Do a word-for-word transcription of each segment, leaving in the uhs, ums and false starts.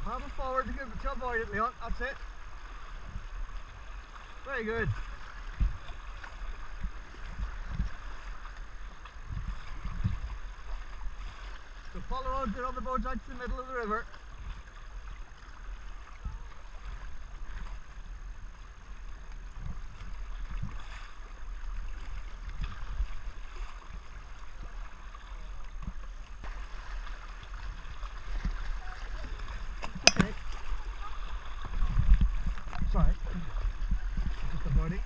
Paddle forward to, give, to avoid it, Leon. That's it. Very good. So follow out the other boats out to the middle of the river. Okay. Sorry. Just avoiding.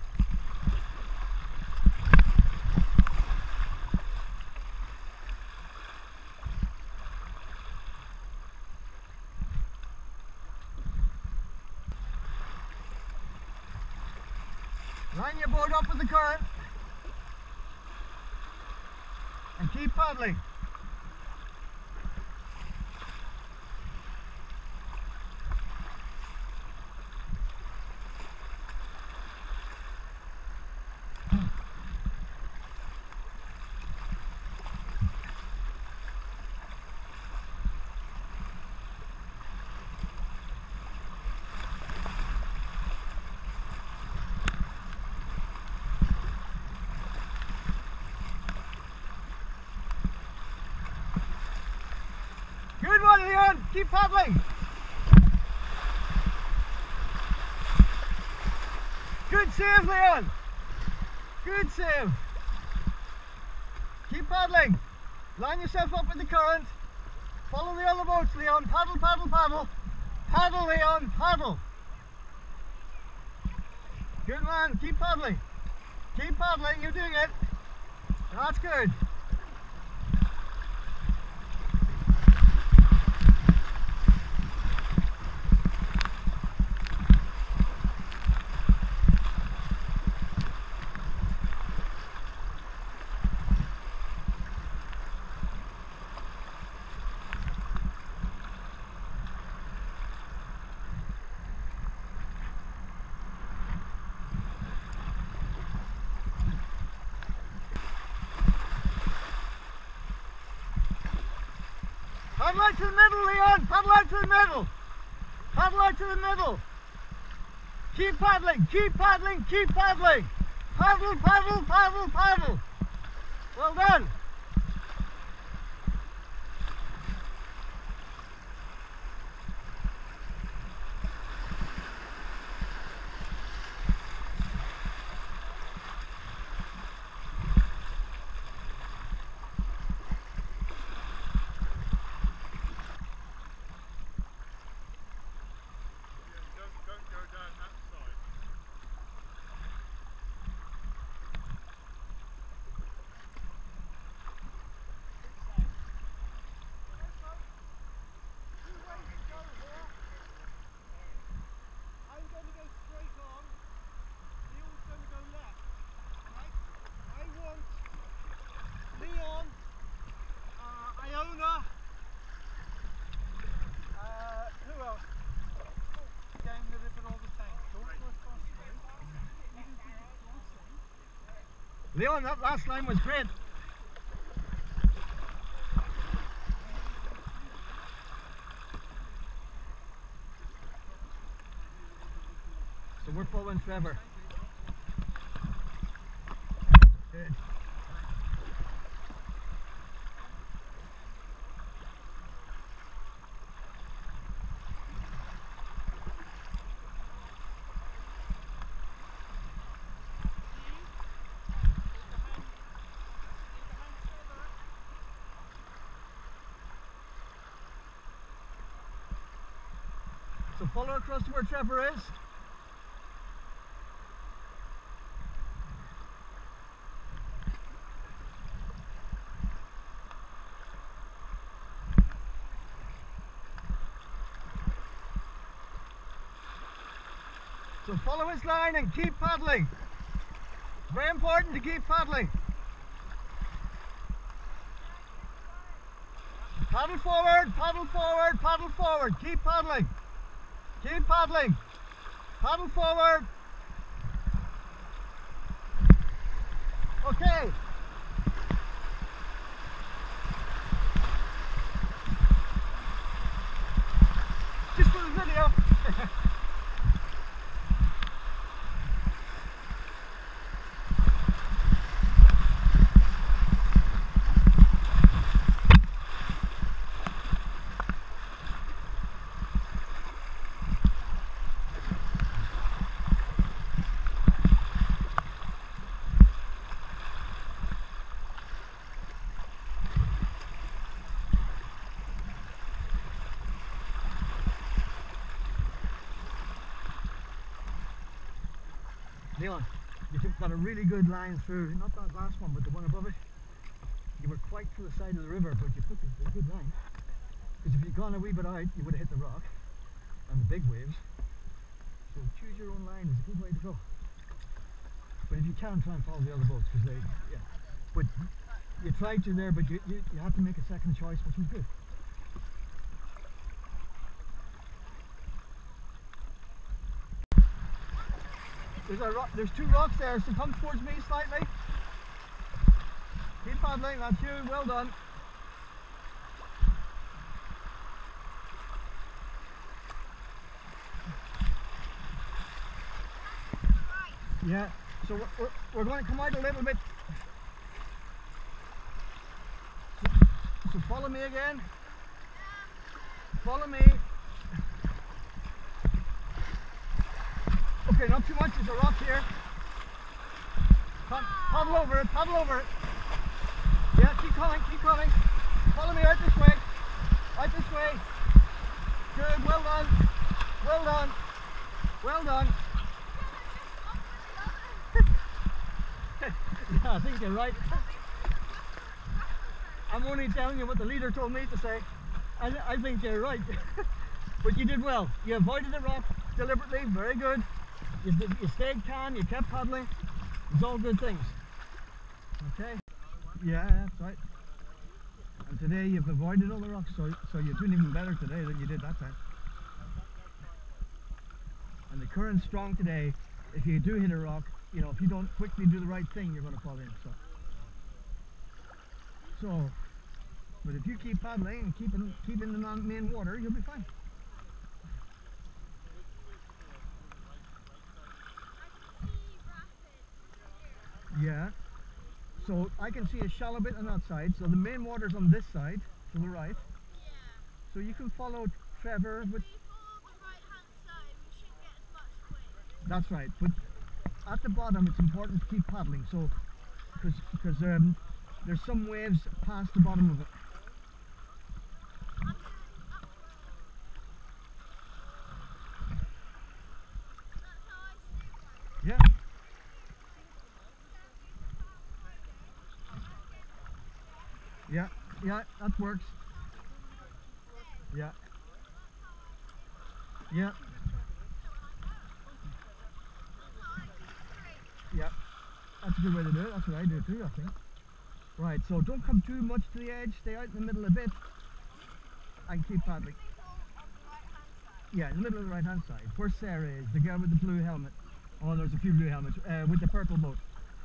Line your boat up with the current and keep paddling. Good one, Leon. Keep paddling. Good save, Leon. Good save. Keep paddling. Line yourself up with the current. Follow the other boats, Leon. Paddle, paddle, paddle. Paddle, Leon. Paddle. Good man. Keep paddling. Keep paddling. You're doing it. That's good. Paddle out to the middle, Leon! Paddle out to the middle! Paddle out to the middle! Keep paddling, keep paddling, keep paddling! Paddle, paddle, paddle, paddle! Well done! Leon, that last line was great. So we're following Trevor. Good. So follow across to where Trevor is. So follow his line and keep paddling. It's very important to keep paddling. Paddle forward, paddle forward, paddle forward. Keep paddling. Keep paddling. Paddle forward. Okay. Leon, you took, got a really good line through, not that last one, but the one above it. You were quite to the side of the river, but you put a good line. Because if you'd gone a wee bit out, you would have hit the rock and the big waves. So choose your own line is a good way to go. But if you can, try and follow the other boats, because they, yeah. But you tried to there, but you, you, you have to make a second choice, which was good. There's a rock, there's two rocks there, so come towards me slightly. Keep paddling, that's you, well done. Yeah, so we're, we're, we're going to come out a little bit. So, so follow me again. Follow me. Okay, not too much, there's a rock here. Come, paddle over it, paddle over it. Yeah, keep coming, keep coming. Follow me out this way. Out this way. Good, well done. Well done. Well done. Yeah, I think you're right. I'm only telling you what the leader told me to say. I, I think you're right. But you did well. You avoided the rock deliberately, very good. You, you stayed calm, you kept paddling. It's all good things. Okay? Yeah, that's right. And today you've avoided all the rocks, so, so you're doing even better today than you did that time. And the current's strong today. If you do hit a rock, you know, if you don't quickly do the right thing, you're going to fall in. So, so but if you keep paddling and keep in, keep in the main water, you'll be fine. Yeah. So I can see a shallow bit on that side. So the main water's on this side, to the right. Yeah. So you can follow Trevor. But if we follow the right hand side, we shouldn't get as much wind. That's right. But at the bottom, it's important to keep paddling. So, because because um, there's some waves past the bottom of it. I'm doing upward. That's how I stay right. Yeah. Yeah, yeah, that works. Yeah. Yeah. Yeah. That's a good way to do it. That's what I do too, I think. Right, so don't come too much to the edge. Stay out in the middle a bit. And keep paddling. Yeah, in the middle of the right hand side. Where Sarah is, the girl with the blue helmet. Oh, there's a few blue helmets. Uh, with the purple boat.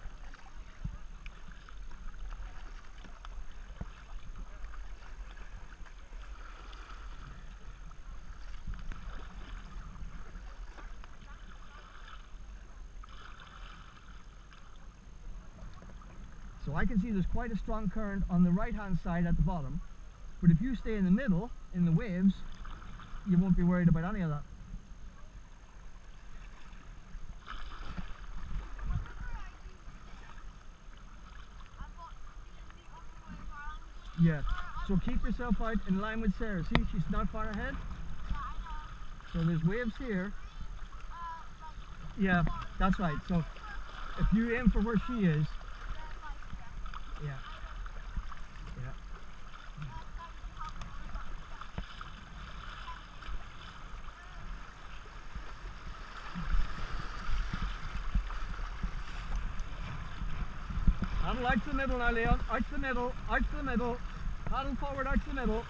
So I can see there's quite a strong current on the right hand side at the bottom, but if you stay in the middle, in the waves, you won't be worried about any of that. Yeah, so keep yourself out in line with Sarah. See, she's not far ahead. So there's waves here. Yeah, that's right. So if you aim for where she is, yeah. Yeah. Paddle out to the middle now, Leon. Out to the middle, out to the middle. Paddle forward out to the middle.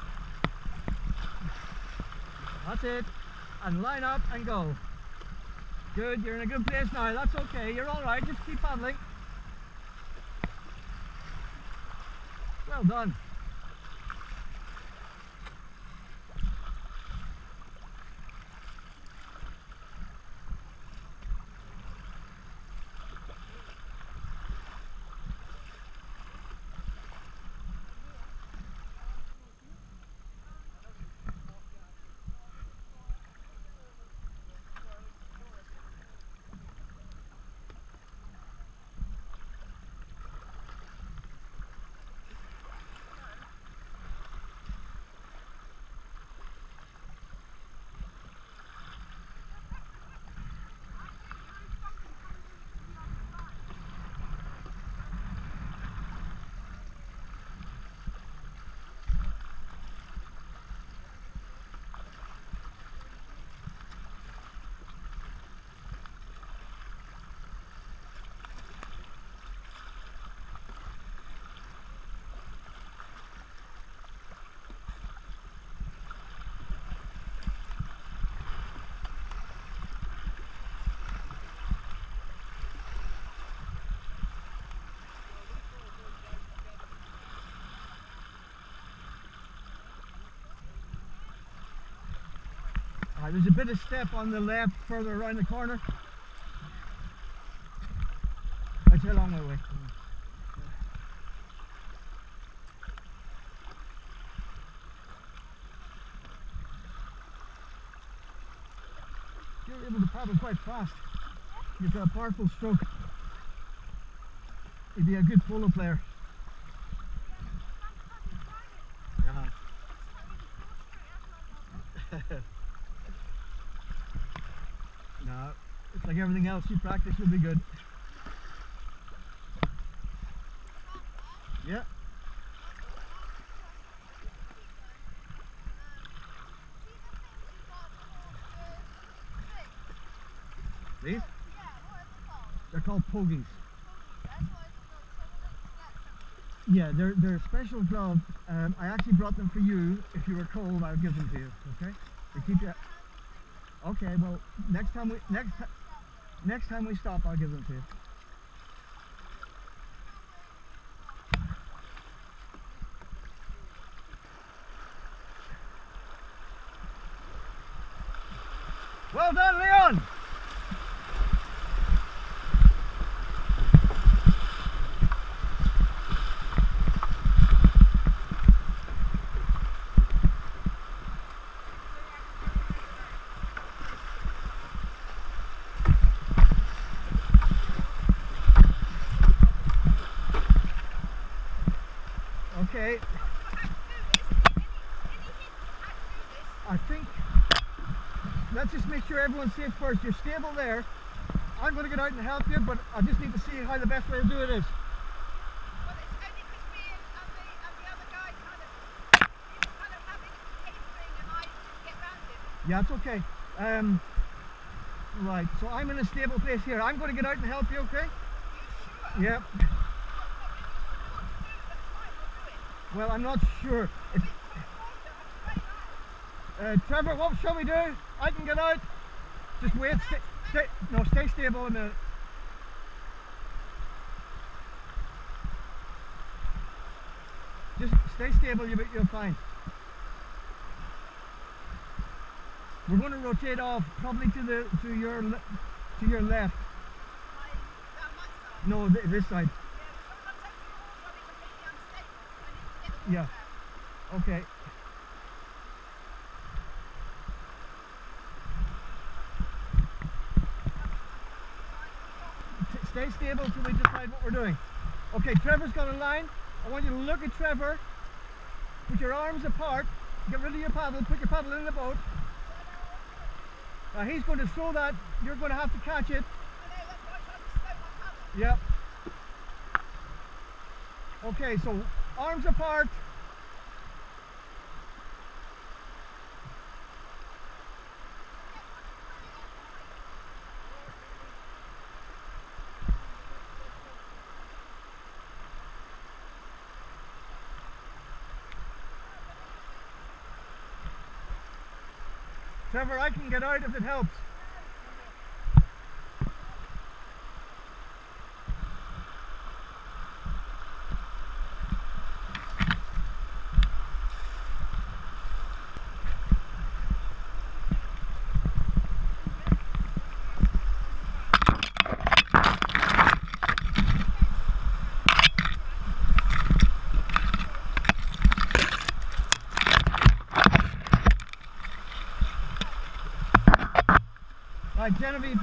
That's it. And line up and go. Good, you're in a good place now. That's okay, you're alright. Just keep paddling. Well done. Alright, there's a bit of step on the left further around the corner. That's a long way away. You're able to paddle quite fast. You've got a powerful stroke. You'd be a good polo player. Uh-huh. No, it's like everything else, you practice, you'll be good. Yeah. These? They're called pogies. Yeah, they're they're a special glove. Um, I actually brought them for you. If you were cold, I'll give them to you. Okay? They keep you. Okay. Well, next time we next next time we stop, I'll give them to you. Well done, Leon. Okay. I think let's just make sure everyone's safe first. You're stable there. I'm going to get out and help you, but I just need to see how the best way to do it is. Well, it's only because me and, and, the, and the other guy kind of, he was kind of having tapering and I didn't get round him. Yeah, it's okay. Um, right, so I'm in a stable place here. I'm going to get out and help you, okay? You sure? Yeah. Well, I'm not sure. It's, uh, Trevor, what shall we do? I can get out. Just wait. Stay, stay, no, stay stable a minute. Just stay stable. You'll, you'll fine. We're going to rotate off, probably to the to your le to your left. No, th this side. Yeah. Okay. T stay stable till we decide what we're doing. Okay, Trevor's got a line. I want you to look at Trevor. Put your arms apart. Get rid of your paddle. Put your paddle in the boat. Now he's going to throw that. You're going to have to catch it. Yep. Okay, so arms apart. Trevor, I can get out if it helps. Right, Genevieve,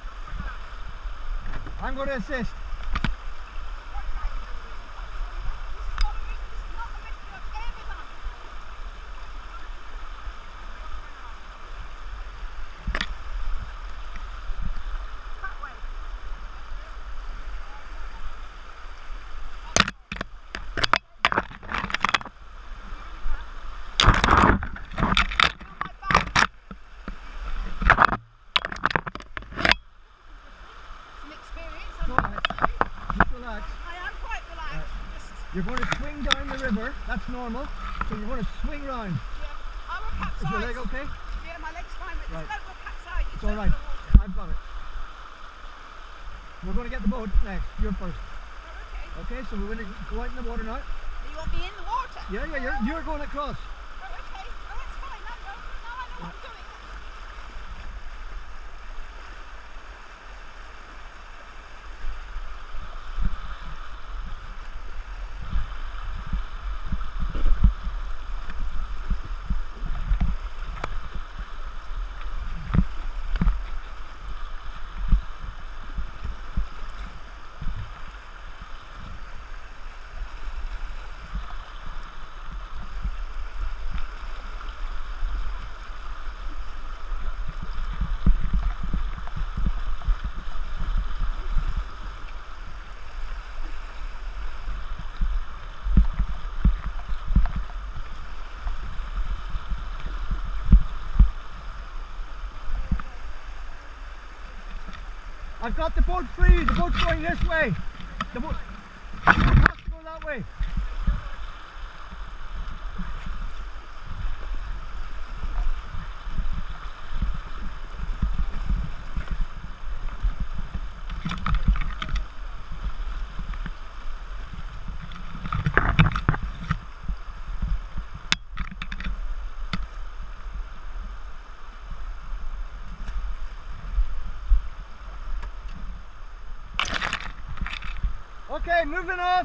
I'm going to assist. You're going to swing down the river, that's normal, so you're going to swing round. Yeah, I will capsize. Is your leg okay? Yeah, my leg's fine, but right. This boat will capsize. It's alright, I've got it. We're going to get the boat next, you're first. Oh, Okay, okay. so we're going to go out in the water now. You want me in the water? Yeah, yeah, you're, you're going across. Oh, okay. Oh, that's fine. No, no, no, I know what I'm doing. I've got the boat free. The boat's going this way. The boat, the boat has to go that way. Okay, moving off.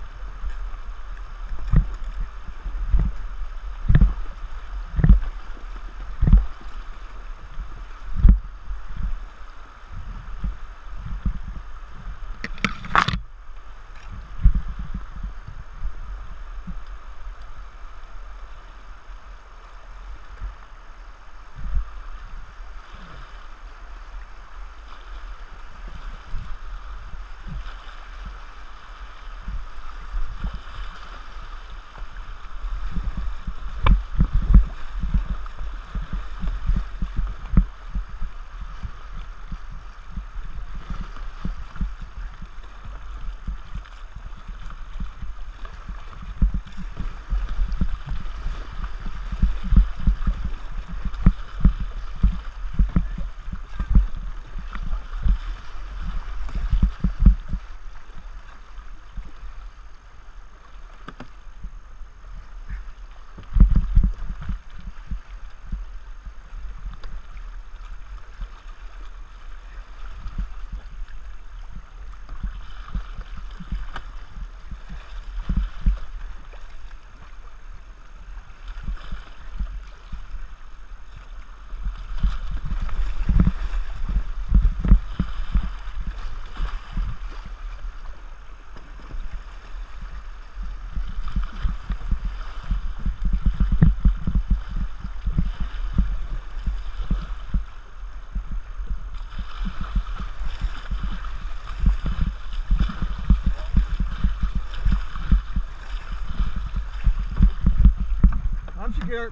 I'm secure.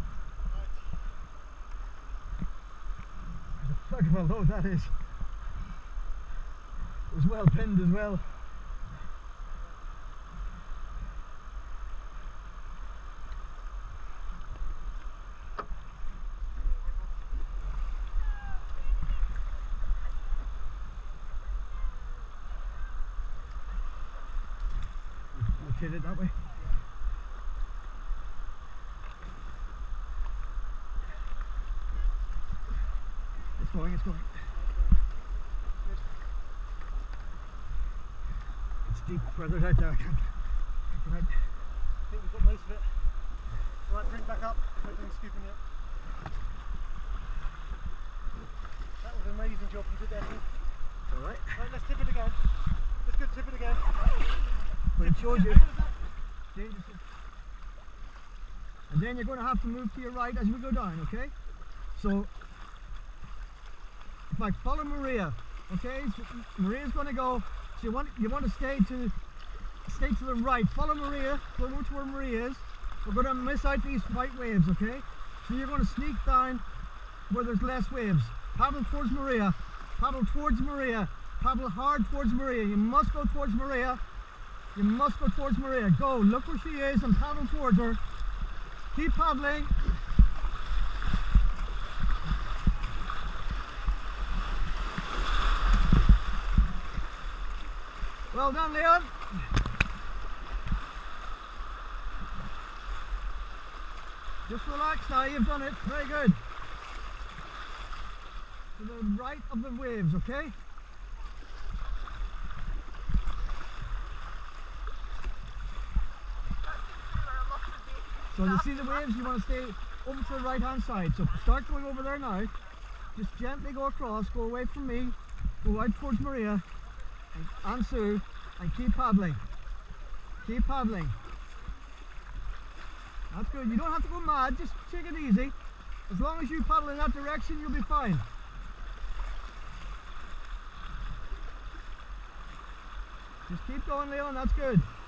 Look how low that is. It was well pinned as well. Rotate it that way. It's going, it's going. It's deep further out there. I can't. Right. I think we've got most of it. Right, bring it back up. Everything's scooping it. That was an amazing job you did there. It's alright. Right, let's tip it again. Let's go tip it again. But it shows you. Again. And then you're going to have to move to your right as we go down, okay? So, if I follow Maria, okay? So Maria's going to go. So you want you want to stay to stay to the right. Follow Maria. Go over to where Maria is. We're going to miss out these white waves, okay? So you're going to sneak down where there's less waves. Paddle towards Maria. Paddle towards Maria. Paddle hard towards Maria. You must go towards Maria. You must go towards Maria. Go. Look where she is and paddle towards her. Keep paddling. Well done, Leon. Just relax now, you've done it. Very good. To the right of the waves, okay? So you see the waves, you want to stay over to the right hand side. So start going over there now. Just gently go across, go away from me, go out towards Maria and, and Sue, and keep paddling. Keep paddling. That's good. You don't have to go mad, just take it easy. As long as you paddle in that direction, you'll be fine. Just keep going, Leon, that's good.